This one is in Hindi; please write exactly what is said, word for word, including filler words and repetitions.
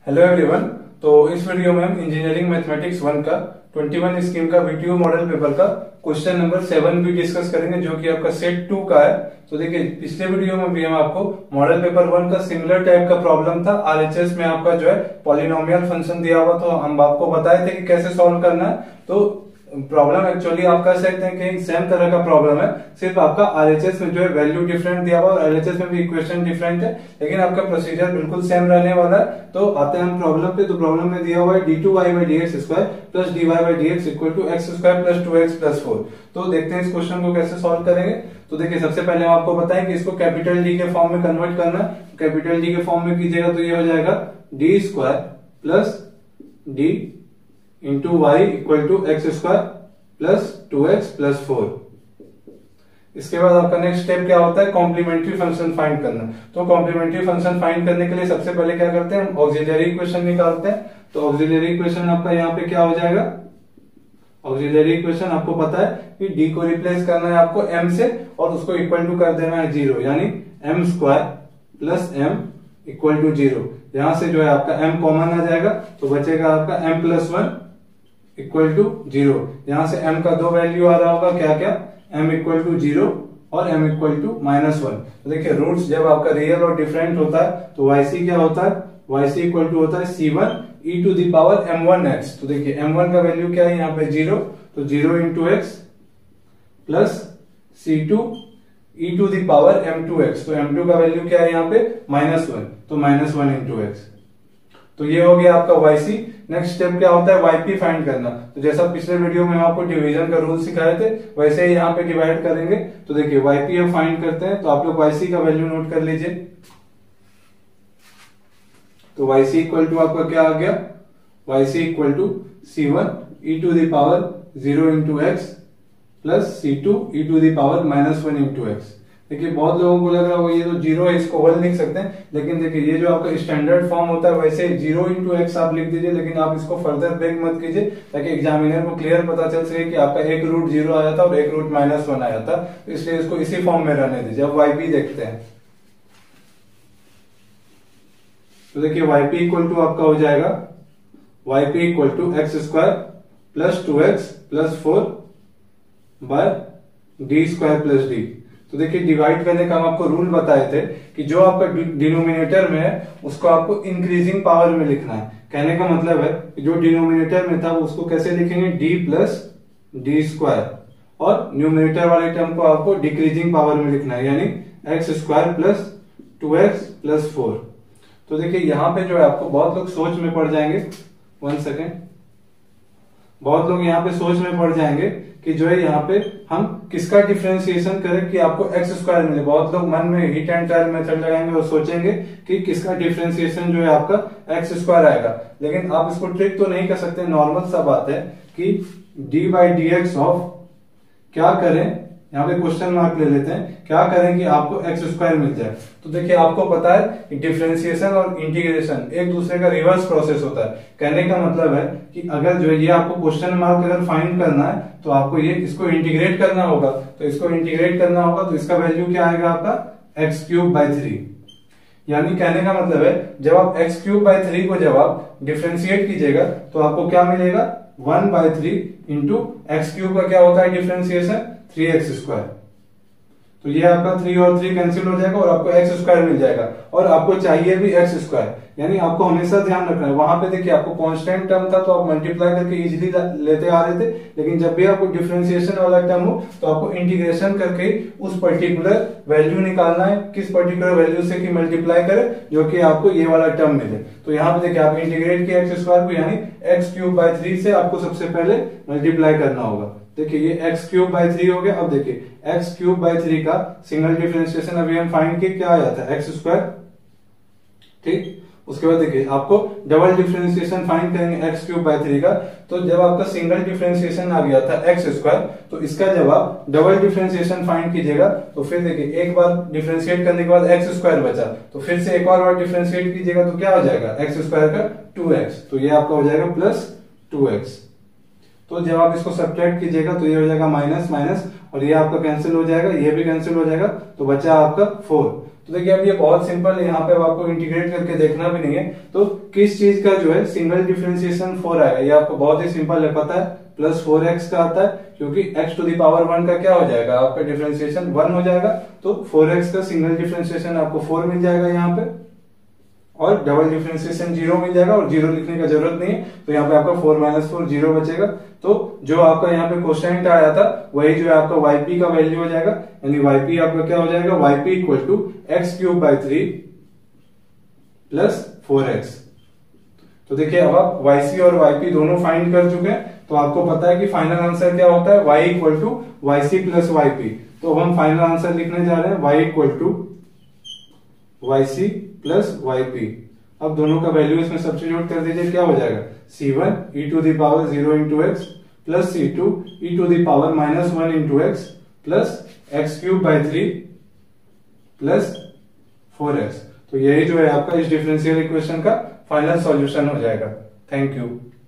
Hello everyone. तो इस वीडियो में हम इंजीनियरिंग मैथमेटिक्स वन का इक्कीस स्कीम का वीटीयू मॉडल पेपर का क्वेश्चन नंबर सेवन भी डिस्कस करेंगे, जो कि आपका सेट टू का है। तो देखिए, पिछले वीडियो में भी हम आपको मॉडल पेपर वन का सिमिलर टाइप का प्रॉब्लम था। आरएचएस में आपका जो है पॉलिनोमियल फंक्शन दिया हुआ, तो हम आपको बताए थे कि कैसे सॉल्व करना है। तो प्रॉब्लम एक्चुअली आप कह सकते हैं कि सेम तरह का प्रॉब्लम है, सिर्फ आपका आरएचएस में जो है वैल्यू डिफरेंट दिया हुआ और एलएचएस में भी इक्वेशन डिफरेंट है, लेकिन आपका प्रोसीजर बिल्कुल सेम रहने वाला है। तो आते हैं हम प्रॉब्लम पे। तो प्रॉब्लम में दिया हुआ है D two Y by D X square plus D Y by D X equal to X square plus two X plus four. तो देखते हैं इस क्वेश्चन को कैसे सॉल्व करेंगे। तो देखिए, सबसे पहले हम आपको बताएं कि इसको कैपिटल डी के फॉर्म में कन्वर्ट करना है। कैपिटल डी के फॉर्म में कीजिएगा तो ये हो जाएगा D square plus D into Y equal to X square plus two X plus four. इसके बाद आपका नेक्स्ट स्टेप क्या होता है, कॉम्प्लीमेंट्री फंक्शन फाइंड करना। तो कॉम्प्लीमेंट्री फंक्शन फाइंड करने के लिए सबसे पहले क्या करते हैं, हम ऑक्सिलरी इक्वेशन निकालते हैं। तो ऑक्सिलरी इक्वेशन आपका यहाँ पे क्या हो जाएगा, ऑक्सिलरी इक्वेशन आपको पता है कि डी को रिप्लेस करना है आपको एम से और उसको इक्वल टू कर देना है जीरो, यानी M square plus M equal to zero. यहां से जो है आपका एम कॉमन आ जाएगा, तो बचेगा आपका M plus one equal to zero. यहां से m का दो वैल्यू आ रहा होगा, क्या क्या, m इक्वल टू जीरो और m equal to minus one. तो देखिए, रूट्स जब आपका रियल और डिफरेंट होता है तो yc क्या होता है, yc इक्वल टू होता है C one E to the power M one X. तो देखिए, एम वन का वैल्यू क्या है यहाँ पे जीरो, तो zero into X plus C two E to the power M two X. तो एम टू का वैल्यू क्या है यहाँ पे माइनस वन, तो माइनस वन इंटू एक्स। तो ये हो गया आपका yc। नेक्स्ट स्टेप क्या होता है, yp फाइंड करना। तो जैसा पिछले वीडियो में हम आपको डिवीजन का रूल सिखाए थे, वैसे ही यहाँ पे डिवाइड करेंगे। तो देखिए, yp हम फाइंड करते हैं, तो आप लोग yc का वैल्यू नोट कर लीजिए। तो yc इक्वल टू आपका क्या आ गया, yc equal to C one E to the power zero into X plus C two E to the power minus one into X. देखिए, बहुत लोगों को लग रहा होगा ये तो जीरो है, इसको वन लिख सकते हैं, लेकिन देखिए ये जो आपका स्टैंडर्ड फॉर्म होता है वैसे जीरो इंटू एक्स आप लिख दीजिए, लेकिन आप इसको फर्दर ब्रेक मत कीजिए, ताकि एग्जामिनर को क्लियर पता चल सके कि आपका एक रूट जीरो आया था और एक रूट माइनस वन आया था। तो इसलिए इसको इसी फॉर्म में रहने दीजिए। अब वाईपी देखते हैं। तो देखिए, वाईपी इक्वल टू आपका हो जाएगा Y P equal to X square plus two X plus four by D square plus D. तो देखिए, डिवाइड करने का हम आपको रूल बताए थे कि जो आपका डिनोमिनेटर में है उसको आपको इंक्रीजिंग पावर में लिखना है। कहने का मतलब है कि जो डिनोमिनेटर में था उसको कैसे लिखेंगे, डी प्लस डी स्क्वायर, और न्यूमिनेटर वाले टर्म को आपको डिक्रीजिंग पावर में लिखना है, यानी X square plus two X plus four. तो देखिए, यहां पे जो है आपको बहुत लोग सोच में पड़ जाएंगे, वन सेकेंड, बहुत लोग यहाँ पे सोच में पड़ जाएंगे कि जो है यहाँ पे हम किसका डिफरेंशिएशन करें कि आपको एक्स स्क्वायर मिले। बहुत लोग मन में हिट एंड ट्रायल मेथड लगाएंगे और सोचेंगे कि किसका डिफरेंशिएशन जो है आपका एक्स स्क्वायर आएगा, लेकिन आप इसको ट्रिक तो नहीं कर सकते। नॉर्मल सा बात है कि D by D X of क्या करें, यहाँ पे क्वेश्चन मार्क ले लेते हैं, क्या करें कि आपको एक्स स्क्वायर मिल जाए। तो देखिए, आपको पता है कि डिफरेंशिएशन और इंटीग्रेशन एक दूसरे का रिवर्स प्रोसेस होता है। कहने का मतलब है कि अगर जो है ये आपको क्वेश्चन मार्क अगर फाइंड करना है तो आपको ये इसको इंटीग्रेट करना होगा। तो इसको इंटीग्रेट करना होगा तो इसका वैल्यू क्या आएगा आपका एक्स क्यूब बाई थ्री। यानी कहने का मतलब है, जब आप एक्स क्यूब बाई थ्री को जब आप डिफ्रेंशिएट कीजिएगा तो आपको क्या मिलेगा, one by three into X cube का क्या होता है डिफ्रेंशिएशन, थ्री एक्स स्क्वायर। तो ये आपका थ्री और थ्री कैंसिल हो जाएगा और आपको एक्स स्क्वायर मिल जाएगा, और आपको चाहिए भी एक्स स्क्वायर। यानी आपको हमेशा ध्यान रखना है, वहां पे देखिए आपको कांस्टेंट टर्म था तो आप मल्टीप्लाई करके इजीली लेते आ रहे थे, लेकिन जब भी आपको डिफरेंशिएशन वाला टर्म हो तो आपको इंटीग्रेशन करके उस पर्टिकुलर वैल्यू निकालना है, किस पर्टिकुलर वैल्यू से कि मल्टीप्लाई करे जो कि आपको ये वाला टर्म मिले। तो यहाँ पे देखिए, आप इंटीग्रेट किया एक्स स्क्वायर को, यानी एक्स क्यूब बाय थ्री से आपको सबसे पहले मल्टीप्लाई करना होगा। देखिए, ये एक्स क्यूब बाई थ्री हो गया। अब देखिए, एक्स क्यूब बाई थ्री का सिंगल डिफरेंशिएशन अभी हम फाइंड किए, क्या आया था, एक्स स्क्वायर, ठीक। उसके बाद देखिए, आपको डबल डिफरेंशिएशन फाइंड करेंगे एक्स क्यूब बाई थ्री का। तो जब आपका सिंगल डिफरेंशिएशन आ गया था एक्स स्क्वायर, तो इसका जब आप डबल डिफरेंशिएशन फाइंड कीजिएगा तो फिर देखिए, एक बार डिफरेंशिएट करने के बाद एक्स स्क्वायर बचा, तो फिर से एक और बार डिफरेंशिएट कीजिएगा तो क्या हो जाएगा, एक्स स्क्वायर का टू एक्स। तो ये आपका हो जाएगा प्लस टू एक्स। तो जब आप इसको सब्ट्रैक्ट कीजिएगा तो ये हो जाएगा माइनस माइनस, और ये आपका कैंसिल हो जाएगा, ये भी कैंसिल हो जाएगा, तो बचा आपका फोर। तो देखिए अब ये बहुत सिंपल है, यहाँ पे अब आपको इंटीग्रेट करके देखना भी नहीं है। तो किस चीज का जो है सिंगल डिफरेंशिएशन फोर आएगा, ये आपको बहुत ही सिंपल है, पता है प्लस फोर एक्स का आता है, क्योंकि X to the power one का क्या हो जाएगा आपका डिफरेंशिएशन वन हो जाएगा, तो फोर एक्स का सिंगल डिफरेंशिएशन आपको फोर मिल जाएगा यहाँ पे, और डबल डिफरेंशिएशन जीरो मिल जाएगा, और जीरो लिखने का जरूरत नहीं है, तो यहाँ पे आपका फोर माइनस फोर जीरो बचेगा। तो जो आपका यहाँ पे क्वेश्चन आया था वही जो है आपका वाईपी का वैल्यू हो जाएगा, यानी वाईपी आपका क्या हो जाएगा, Y P equal to X cube by three plus four X. तो देखिए अब आप वाईसी और वाईपी दोनों फाइंड कर चुके हैं, तो आपको पता है कि फाइनल आंसर क्या होता है, Y equal to Y C plus Y P. तो हम फाइनल आंसर लिखने जा रहे हैं Y equal to Y C plus Y P. अब दोनों का वैल्यू इसमें सब्स्टिट्यूट कर दीजिए, क्या हो जाएगा C one E to the power zero into X plus C two E to the power minus one into X plus X cube by three plus four X. तो यही जो है आपका इस डिफरेंशियल इक्वेशन का फाइनल सॉल्यूशन हो जाएगा। Thank you.